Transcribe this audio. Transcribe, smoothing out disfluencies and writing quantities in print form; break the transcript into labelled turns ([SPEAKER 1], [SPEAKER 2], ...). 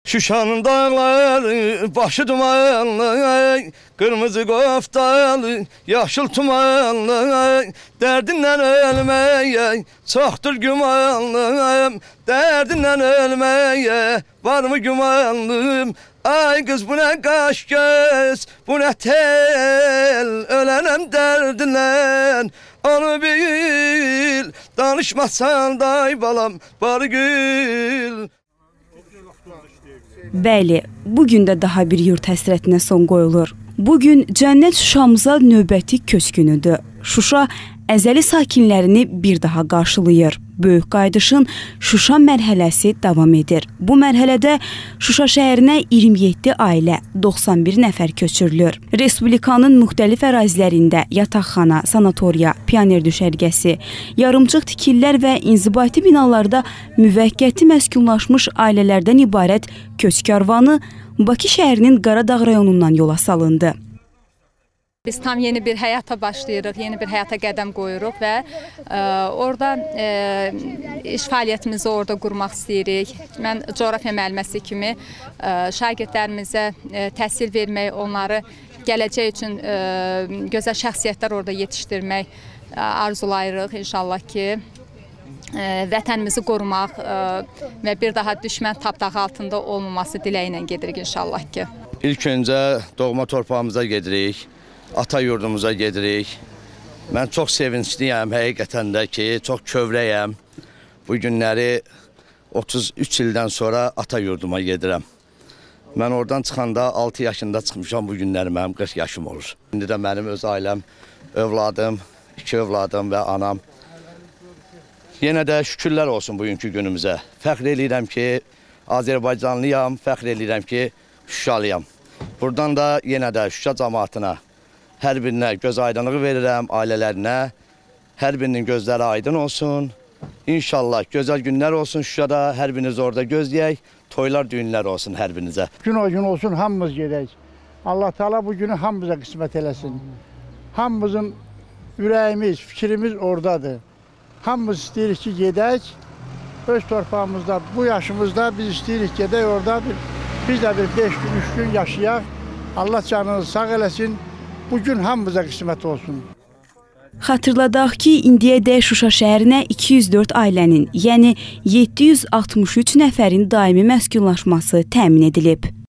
[SPEAKER 1] Şuşanın dağları başı dumanlı, kırmızı koftalı, yaşıl tumanlı. Derdinden ölmeye çoktur gümanlım, derdinden ölmeye var mı gümanlım? Ay kız bu ne kaş göz, bu ne tel, ölenem derdinden. Onu bil, danışmasan day balam, barı gül.
[SPEAKER 2] Bəli, bugün də daha bir yurt həsrətinə son qoyulur. Bugün Cənnət Şuşamıza növbəti köç günüdür. Şuşa əzəli sakinlərini bir daha qarşılayır. Böyük qayıdışın Şuşa mərhələsi davam edir. Bu mərhələdə Şuşa şəhərinə 27 ailə, 91 nəfər köçürülür. Respublikanın müxtəlif ərazilərində yataqxana, sanatoriya, pioner düşərgəsi, yarımçıq tikillər və inzibati binalarda müvəqqəti məskunlaşmış ailələrdən ibarət köç karvanı Bakı şəhərinin Qaradağ rayonundan yola salındı.
[SPEAKER 3] Biz tam yeni bir həyata başlayırıq, yeni bir həyata qədəm qoyuruq və orada iş fəaliyyətimizi orada qurmaq istəyirik. Mən coğrafiya müəlliməsi kimi şagirdlərimizə təhsil vermək, onları gələcək üçün gözəl şəxsiyyətlər orada yetişdirmək arzulayırıq inşallah ki. Vətənimizi qorumaq və bir daha düşmən tapdağı altında olmaması diləyi ilə gedirik inşallah ki.
[SPEAKER 1] İlk öncə doğma torpağımıza gedirik, ata yurdumuza gedirik. Mən çox sevincliyəm həqiqətən də ki, çox kövrəyəm. Bu günləri 33 ildən sonra ata yurduma gedirəm. Mən oradan çıxanda 6 yaşında çıxmışam, bu günləri mənim 40 yaşım olur. İndi də mənim öz ailəm, övladım, 2 övladım və anam. Yenə də şükürlər olsun bugünkü günümüzə. Fəxr edirəm ki, Azərbaycanlıyam, fəxr edirəm ki, Şuşalıyam. Buradan da yenə də Şuşa cəmaatına, hər birinə göz aydınlığı verirəm, ailələrinə. Hər birinin gözləri aydın olsun. İnşallah gözəl günlər olsun Şuşada, hər biriniz orada gözləyək. Toylar, düğünlər olsun hər birinizə.
[SPEAKER 4] Gün o gün olsun, hamımız gedək. Allah Teala bu günü hamımıza qismət eləsin. Hamımızın ürəyimiz, fikrimiz oradadır. Hamımız istəyirik ki, gedək, öz torpağımızda, bu yaşımızda biz istəyirik gedək orada, biz də bir 5 gün, 3 gün yaşayaq. Allah canınızı sağ eləsin, bugün hamımıza qismət olsun.
[SPEAKER 2] Xatırladaq ki, indiyədək Şuşa şəhərinə 204 ailənin, yəni 763 nəfərin daimi məskunlaşması təmin edilib.